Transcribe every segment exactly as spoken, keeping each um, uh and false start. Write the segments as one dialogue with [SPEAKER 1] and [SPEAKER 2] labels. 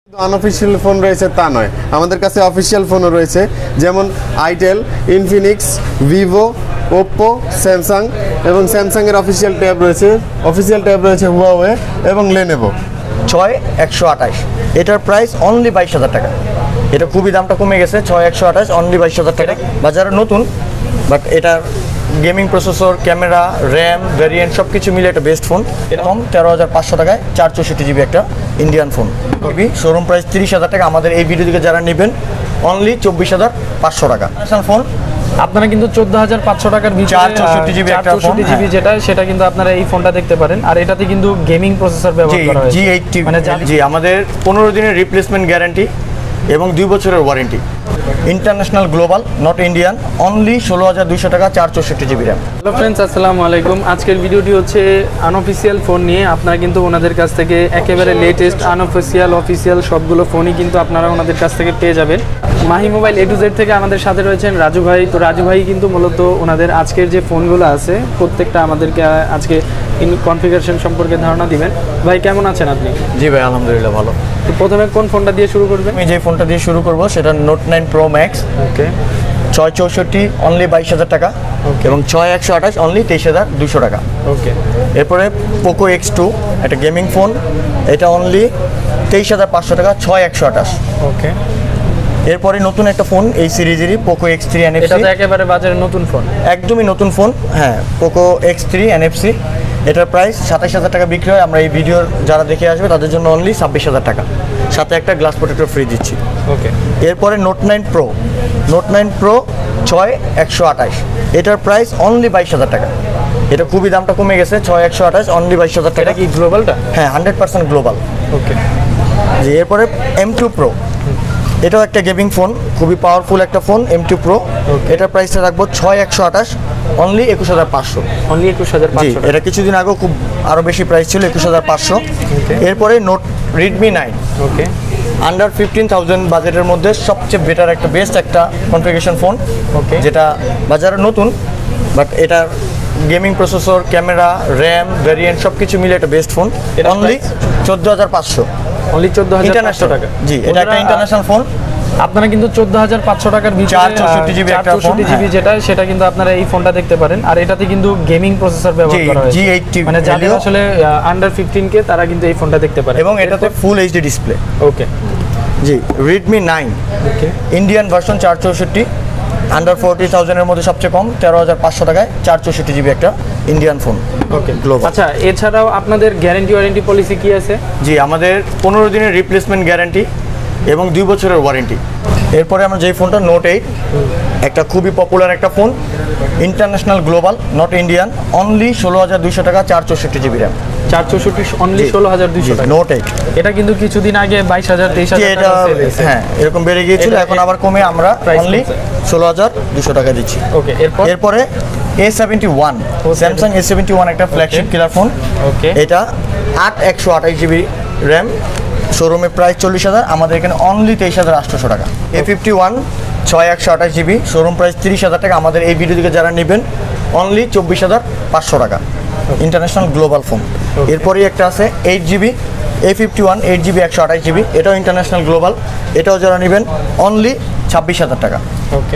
[SPEAKER 1] Unofficial phone রয়েছে তা নয়, আমাদের কাছে অফিশিয়াল ফোনও রয়েছে, যেমন itel, Infinix, Vivo, Oppo, Samsung এবং স্যামসাংয়ের অফিশিয়াল ট্যাব রয়েছে, অফিশিয়াল ট্যাব রয়েছে হুয়াওয়ে এবং লেনোভো।
[SPEAKER 2] ছয় একশো আঠাশ এটার প্রাইস অনলি বাইশ হাজার টাকা। এটা খুবই দামটা কমে গেছে, ছয় একশো আঠাশ অনলি বাইশ হাজার টাকা। বাজারে নতুন, বাট এটার gaming processor, camera, RAM, variant সব কিছু মিলে একটা বেস্ট ফোন। এরকম তেরো হাজার পাঁচশো টাকায় চার চৌষট্টি জিবি একটা ইন্ডিয়ান ফোন। খুবই শোরুম প্রাইস তিরিশ হাজার টাকা। আমাদের এই ভিডিও থেকে যারা নেবেন অনলি চব্বিশ হাজার পাঁচশো টাকা ফোন।
[SPEAKER 3] আপনারা কিন্তু চোদ্দ হাজার পাঁচশো টাকার
[SPEAKER 2] চার চৌষট্টি জিবি একটা ফোন,
[SPEAKER 3] জিবি যেটা সেটা কিন্তু আপনারা এই ফোনটা দেখতে পারেন। আর এটাতে কিন্তু গেমিং প্রসেসর ব্যবহার করা হয়েছে,
[SPEAKER 2] জি এইটটি, মানে জি আমাদের পনেরো দিনের রিপ্লেসমেন্ট গ্যারান্টি এবং দুই বছরের warranty. International global, not Indian, only ষোলো হাজার দুইশো টাকা, চার চৌষট্টি জিবি র্যাম।
[SPEAKER 3] হ্যালো ফ্রেন্ডস, আসসালামু আলাইকুম। আজকের ভিডিওটি হচ্ছে আনঅফিসিয়াল ফোন নিয়ে। আপনারা কিন্তু ওনাদের কাছ থেকে একেবারে লেটেস্ট আনঅফিসিয়াল, অফিসিয়াল সবগুলো ফোনই কিন্তু আপনারা ওনাদের কাছ থেকে পেয়ে যাবেন। Mahi mobile A to Z থেকে আমাদের সাথে রয়েছেন রাজু ভাই। তো রাজু ভাই কিন্তু মূলত ওনাদের আজকের যে ফোনগুলো আছে প্রত্যেকটা আমাদেরকে আজকে কনফিগারেশন সম্পর্কে ধারণা দিবেন। ভাই কেমন আছেন আপনি?
[SPEAKER 2] জি ভাই, আলহামদুলিল্লাহ ভালো।
[SPEAKER 3] তো প্রথমে কোন ফোনটা দিয়ে শুরু করবেন?
[SPEAKER 2] আমি যে ফোনটা দিয়ে শুরু করবো সেটা Note nine Pro Max.
[SPEAKER 3] Okay,
[SPEAKER 2] ছয় চৌষট্টি অনলি বাইশ হাজার টাকা এবং ছয় একশো আঠাশ অনলি তেইশ হাজার দুশো টাকা।
[SPEAKER 3] ওকে,
[SPEAKER 2] এরপরে পোকো এক্স টু, একটা গেমিং ফোন, এটা অনলি তেইশ হাজার পাঁচশো টাকা, ছয় একশো আঠাশ।
[SPEAKER 3] ওকে,
[SPEAKER 2] এরপরে নতুন একটা ফোন এই সিরিজেরই, পোকো এক্স থ্রি এনএফসি।
[SPEAKER 3] এটা তো একেবারে বাজারে নতুন ফোন,
[SPEAKER 2] একদমই নতুন ফোন। হ্যাঁ, পোকো এক্স থ্রি এনএফসি, এটার প্রাইস সাতাশ হাজার টাকা বিক্রি হয়। আমরা এই ভিডিওর যারা দেখে আসবে তাদের জন্য অনলি ছাব্বিশ হাজার টাকা, সাথে একটা গ্লাস প্রোটেক্টর ফ্রি দিচ্ছি।
[SPEAKER 3] ওকে,
[SPEAKER 2] এরপরে Note nine Pro, Note nine Pro ছয় একশো আঠাশ, এটার প্রাইস অনলি বাইশ হাজার টাকা। এটা খুবই দামটা কমে গেছে, ছয় একশো আঠাশ অনলি বাইশ হাজার টাকা।
[SPEAKER 3] এটা কি গ্লোবালটা?
[SPEAKER 2] হ্যাঁ, হান্ড্রেড পার্সেন্ট গ্লোবাল।
[SPEAKER 3] ওকে,
[SPEAKER 2] জি। এরপরে এম টু প্রো, এটাও একটা গেমিং ফোন, খুবই পাওয়ারফুল একটা ফোন, এম টু প্রো। এটার প্রাইসটা রাখবো ছয় একশো আঠাশ অনলি একুশ হাজার পাঁচশো।
[SPEAKER 3] অনলি একুশ হাজার
[SPEAKER 2] জি,
[SPEAKER 3] পাঁচশো।
[SPEAKER 2] এটা কিছুদিন আগেও খুব আরও বেশি প্রাইস ছিল, একুশ হাজার পাঁচশো। এরপরে Note Redmi nine,
[SPEAKER 3] okay,
[SPEAKER 2] under fifteen thousand বাজেটের মধ্যে সবচেয়ে বেটার একটা বেস্ট একটা কনফিগারেশন ফোন।
[SPEAKER 3] ওকে,
[SPEAKER 2] যেটা বাজারে নতুন, বাট এটার gaming processor, camera, RAM, variant সব কিছু মিলে একটা বেস্ট ফোন। অনলি চোদ্দ হাজার পাঁচশো,
[SPEAKER 3] অনলি চোদ্দ হাজার পাঁচশো
[SPEAKER 2] ইন্টারন্যাশনাল
[SPEAKER 3] টাকা।
[SPEAKER 2] জি, এটা একটা ইন্টারন্যাশনাল ফোন।
[SPEAKER 3] আপনারা কিন্তু চোদ্দ হাজার পাঁচশো টাকার ভিতরে
[SPEAKER 2] চার চৌষট্টি জিবি একটা ফোন,
[SPEAKER 3] জিবি যেটা সেটা কিন্তু আপনারা এই ফোনটা দেখতে পারেন। আর এটাতে কিন্তু গেমিং প্রসেসর ব্যবহার করা হয়েছে,
[SPEAKER 2] জি এইটটি,
[SPEAKER 3] মানে যাদের আসলে আন্ডার ফিফটিন কে তারা কিন্তু এই ফোনটা দেখতে পারে।
[SPEAKER 2] এবং এটাতে ফুল এইচডি ডিসপ্লে।
[SPEAKER 3] ওকে,
[SPEAKER 2] জি, Redmi nine
[SPEAKER 3] okay,
[SPEAKER 2] Indian version, চার চৌষট্টি, আন্ডার ফোরটি থাউজেন্ডের মধ্যে সবচেয়ে কম, তেরো হাজার পাঁচশো টাকায় চার চৌষট্টি জিবি একটা ইন্ডিয়ান ফোন।
[SPEAKER 3] ওকে,
[SPEAKER 2] গ্লোবাল।
[SPEAKER 3] আচ্ছা, এছাড়াও আপনাদের গ্যারান্টি ওয়ারেন্টি পলিসি কি আছে?
[SPEAKER 2] জি, আমাদের পনেরো দিনের রিপ্লেসমেন্ট গ্যারান্টি এবং দুই বছরের ওয়ারেন্টি। এরপরে আমরা যেই ফোনটা নোট এইট, একটা খুবই পপুলার একটা phone, international global, not Indian, only ষোলো হাজার দুইশো টাকা, চার চৌষট্টি জিবি র্যাম।
[SPEAKER 3] চার চৌষট্টি অনলি ষোলো হাজার দুইশো টাকা।
[SPEAKER 2] নোট এইট,
[SPEAKER 3] এটা কিন্তু কিছুদিন আগে বাইশ হাজার তেইশ হাজার
[SPEAKER 2] এটা হ্যাঁ এরকম বেড়ে গিয়েছিল, এখন আবার কমে আমরা অনলি ষোলো হাজার দুশো টাকা দিচ্ছি।
[SPEAKER 3] ওকে, এরপর
[SPEAKER 2] এরপরে A seventy one, Samsung A seventy one, একটা ফ্ল্যাগশিপ কিলার ফোন।
[SPEAKER 3] ওকে,
[SPEAKER 2] এটা আট একশো আঠাশ জিবি র্যাম, শোরুমে প্রাইস চল্লিশ হাজার, আমাদের এখানে অনলি তেইশ হাজার আটশোশো টাকা। এ ফিফটি ওয়ান ছয় একশো আঠাশ জিবি, শোরুম প্রাইস তিরিশ হাজার টাকা, আমাদের এই ভিডিও থেকে যারা নেবেন অনলি চব্বিশ হাজার পাঁচশো টাকা, ইন্টারন্যাশনাল গ্লোবাল ফোন। এরপরেই একটা আছে eight GB, A fifty one eight GB একশো আঠাশ জিবি, এটাও ইন্টারন্যাশনাল গ্লোবাল, এটাও যারা নেবেন অনলি ছাব্বিশ হাজার টাকা।
[SPEAKER 3] ওকে,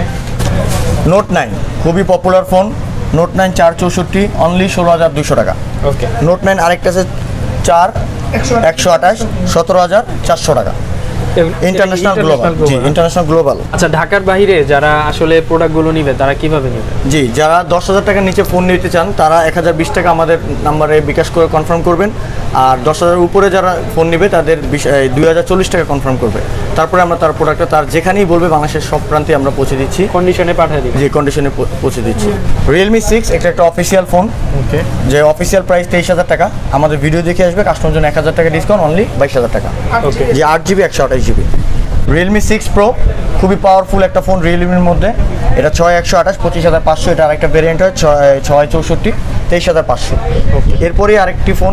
[SPEAKER 2] নোট নাইন খুবই পপুলার ফোন, নোট নাইন চার চৌষট্টি অনলি ষোলো হাজার দুশো টাকা।
[SPEAKER 3] ওকে,
[SPEAKER 2] নোট নাইন আরেকটা আছে চার একশো আঠাশ, সতেরো হাজার চারশো টাকা, ইন্টারন্যাশনাল গ্লোবাল। জি, ইন্টারন্যাশনাল গ্লোবাল।
[SPEAKER 3] আচ্ছা, ঢাকার বাইরে যারা আসলে প্রোডাক্টগুলো নিবে তারা কিভাবে নেবে?
[SPEAKER 2] জি, যারা দশ হাজার টাকার নিচে ফোন নিতে চান তারা এক হাজার বিশ টাকা আমাদের নাম্বারে বিকাশ করে কনফার্ম করবেন। আর দশ হাজার উপরে যারা ফোন নেবে তাদের দুই হাজার চল্লিশ টাকা কনফার্ম করবে। তারপরে আমরা তার প্রোডাক্টটা তার যেখানেই বলবে বাংলাদেশের সব প্রান্তে আমরা পৌঁছে দিচ্ছি,
[SPEAKER 3] কন্ডিশনে পাঠিয়ে দিই।
[SPEAKER 2] যে কন্ডিশনে পৌঁছে দিচ্ছি। রিয়েলমি সিক্স, একটা একটা অফিসিয়াল ফোন।
[SPEAKER 3] ওকে,
[SPEAKER 2] যে অফিসিয়াল প্রাইস তেইশ হাজার টাকা, আমাদের ভিডিও দেখে আসবে কাস্টমার জন্য এক হাজার টাকা ডিসকাউন্ট, অনলি বাইশ হাজার টাকা।
[SPEAKER 3] ওকে,
[SPEAKER 2] যে আট জিবি একশো আঠাশ জিবি রিয়েলমি সিক্স প্রো, খুবই পাওয়ারফুল একটা ফোন রিয়েলমির মধ্যে। এটা ছয় একশো আঠাশ, পঁচিশ হাজার পাঁচশো, এটা আরেকটা ভেরিয়েন্ট হয় ছয় ছয় চৌষট্টি, তেইশ হাজার পাঁচশো। এরপরেই আরেকটি ফোন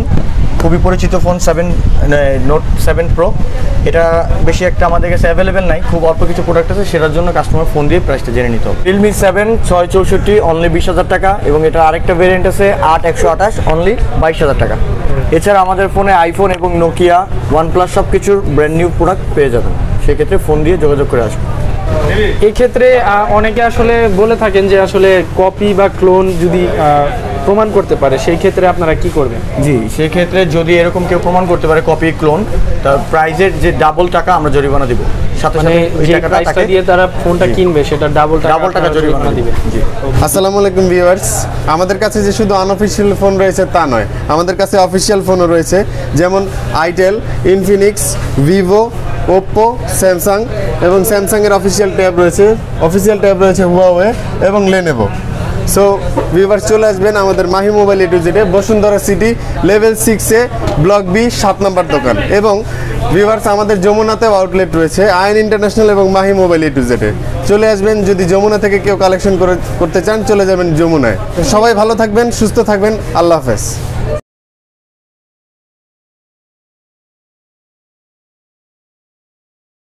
[SPEAKER 2] খুবই পরিচিত phone seven Note seven Pro. এটা বেশি একটা আমাদের কাছে অ্যাভেলেবেল নাই, খুব অল্প কিছু প্রোডাক্ট আছে, সেটার জন্য কাস্টমার ফোন দিয়ে প্রাইসটা জেনে নিতে হবে। রিয়েলমি সেভেন ছয় চৌষট্টি অনলি বিশ হাজার টাকা, এবং এটা আরেকটা ভেরিয়েন্ট আছে আট একশো আঠাশ অনলি বাইশ হাজার টাকা। এছাড়া আমাদের ফোনে আইফোন এবং নোকিয়া, ওয়ানপ্লাস সব কিছুর ব্র্যান্ড নিউ প্রোডাক্ট পেয়ে যাবেন, সেক্ষেত্রে ফোন দিয়ে যোগাযোগ করে আসুন।
[SPEAKER 3] এই ক্ষেত্রে আহ, অনেকে আসলে বলে থাকেন যে আসলে কপি বা ক্লোন যদি আহ, প্রমাণ করতে পারে, সেই ক্ষেত্রে আপনারা কি করবেন?
[SPEAKER 2] জি, সেক্ষেত্রে যদি এরকম কেউ প্রমাণ করতে পারে কপি ক্লোন, তার প্রাইজের যে ডাবল টাকা আমরা জরিমানা দিব, সাথে
[SPEAKER 3] মানে
[SPEAKER 2] সাথে ওই
[SPEAKER 3] যে
[SPEAKER 2] টাকাটা
[SPEAKER 3] প্রাইসটা
[SPEAKER 2] তাকে
[SPEAKER 3] দিয়ে তারা ফোনটা কিনবে সেটা ডাবল টাকা
[SPEAKER 2] ডাবল টাকা
[SPEAKER 3] আপনারা
[SPEAKER 2] জরিমানা
[SPEAKER 3] দিবে।
[SPEAKER 2] দিবে। জি।
[SPEAKER 1] আসসালামু আলাইকুম ভিউয়ার্স, আমাদের কাছে যে শুধু আনঅফিসিয়াল ফোন রয়েছে তা নয়, আমাদের কাছে অফিসিয়াল ফোনও রয়েছে, যেমন itel, Infinix, Vivo, Oppo, Samsung এবং স্যামসাংয়ের অফিসিয়াল ট্যাব রয়েছে, অফিসিয়াল ট্যাব রয়েছে হুয়াওয়ে এবং লেনেভো। সো ভিউয়ার্স চলে আসবেন আমাদের মাহি মোবাইল এ টু জেডে, বসুন্ধরা সিটি লেভেল সিক্সে ব্লক বি সাত নম্বর দোকান। এবং ভিউয়ার্স আমাদের যমুনাতেও আউটলেট রয়েছে, আয়ন ইন্টারন্যাশনাল এবং মাহি মোবাইল এ টু জেডে চলে আসবেন। যদি যমুনা থেকে কেউ কালেকশন করে করতে চান চলে যাবেন যমুনায়। সবাই ভালো থাকবেন, সুস্থ থাকবেন, আল্লাহ হাফেজ।